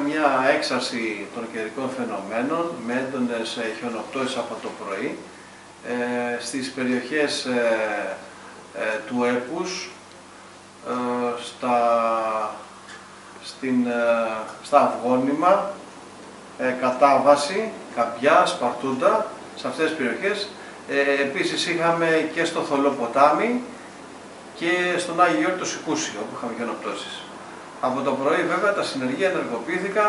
μια έξαρση των καιρικών φαινομένων με έντονες χιονοπτώσεις από το πρωί στις περιοχές του Έπους, στα Αυγόνημα, Κατάβαση, Καμπιά, Σπαρτούντα, σε αυτές τις περιοχές. Επίσης είχαμε και στο Θολό Ποτάμι και στον Άγιο Γιώργο το Σικούσιο, όπου είχαμε χιονοπτώσεις. Από το πρωί βέβαια τα συνεργεία ενεργοποιήθηκαν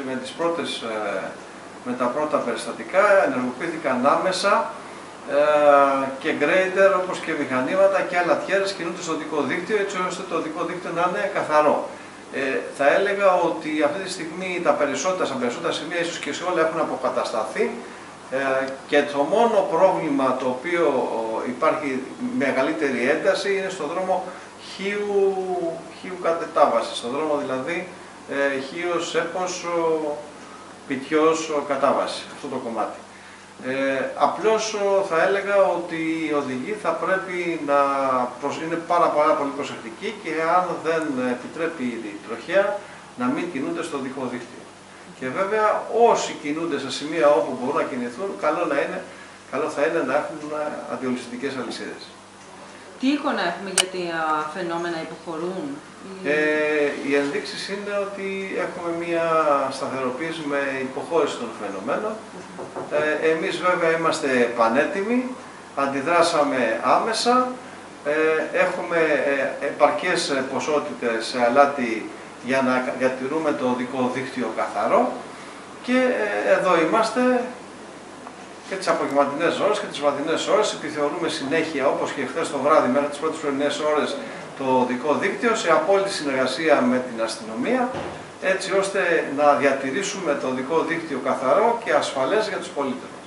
με τα πρώτα περιστατικά, ενεργοποιήθηκαν άμεσα και γκρέιντερ όπως και μηχανήματα και άλλα τιέρες κινούνται στο οδικό δίκτυο, έτσι ώστε το οδικό δίκτυο να είναι καθαρό. Θα έλεγα ότι αυτή τη στιγμή στα περισσότερα σημεία, ίσως και σε όλα, έχουν αποκατασταθεί και το μόνο πρόβλημα το οποίο υπάρχει μεγαλύτερη ένταση είναι στο δρόμο Χίου Κατετάβαση, στον δρόμο δηλαδή Χίος, Έπος, Πιτιός, Κατάβαση, αυτό το κομμάτι. Απλώς θα έλεγα ότι οι οδηγοί θα πρέπει να είναι πάρα πολύ προσεκτικοί και αν δεν επιτρέπει η τροχέα να μην κινούνται στο οδικό δίκτυο. Και βέβαια όσοι κινούνται σε σημεία όπου μπορούν να κινηθούν, καλό θα είναι να έχουν αντιολισθητικές αλυσίδες. Τι εικόνα έχουμε για τα φαινόμενα υποχωρούν? Οι ενδείξεις είναι ότι έχουμε μια σταθεροποίηση με υποχώρηση των φαινομένων. Εμείς βέβαια είμαστε πανέτοιμοι, αντιδράσαμε άμεσα, έχουμε επαρκές ποσότητες αλάτι για να διατηρούμε το οδικό δίκτυο καθαρό και εδώ είμαστε και τις απογευματινές ώρες και τις βραδινές ώρες. Επιθεωρούμε συνέχεια, όπως και χθες το βράδυ μέχρι τις πρώτες πρωινές ώρες, το οδικό δίκτυο σε απόλυτη συνεργασία με την αστυνομία, έτσι ώστε να διατηρήσουμε το οδικό δίκτυο καθαρό και ασφαλές για τους πολίτες.